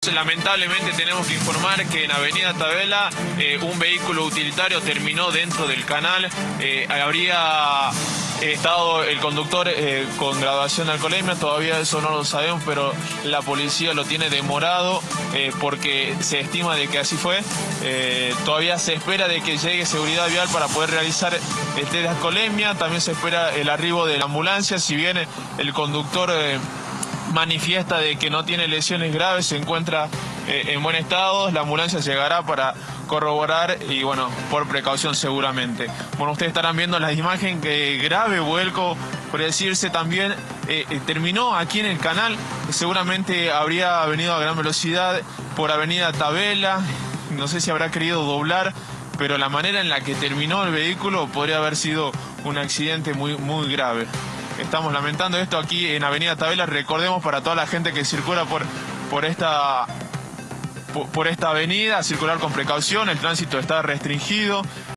Lamentablemente tenemos que informar que en Avenida Tabela un vehículo utilitario terminó dentro del canal. Habría estado el conductor con graduación de alcoholemia, todavía eso no lo sabemos, pero la policía lo tiene demorado porque se estima de que así fue. Todavía se espera de que llegue seguridad vial para poder realizar el test de alcoholemia. También se espera el arribo de la ambulancia. Si bien el conductor manifiesta de que no tiene lesiones graves, se encuentra en buen estado, la ambulancia llegará para corroborar y bueno, por precaución seguramente. Bueno, ustedes estarán viendo las imágenes, que grave vuelco, por decirse también, terminó aquí en el canal. Seguramente habría venido a gran velocidad por Avenida Tabela, no sé si habrá querido doblar, pero la manera en la que terminó el vehículo podría haber sido un accidente muy grave. Estamos lamentando esto aquí en Avenida Tabela. Recordemos, para toda la gente que circula por esta avenida, circular con precaución, el tránsito está restringido.